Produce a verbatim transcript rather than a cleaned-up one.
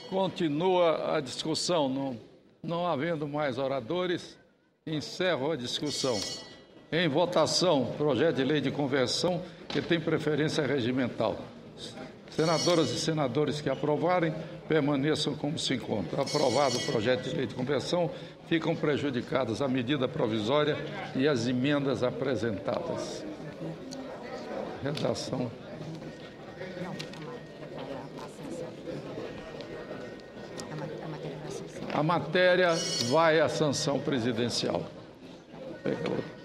Continua a discussão. Não, não havendo mais oradores, encerro a discussão. Em votação, projeto de lei de conversão que tem preferência regimental. Senadoras e senadores que aprovarem, permaneçam como se encontram. Aprovado o projeto de lei de conversão, ficam prejudicadas a medida provisória e as emendas apresentadas. Redação. A matéria vai à sanção presidencial. Pega outra.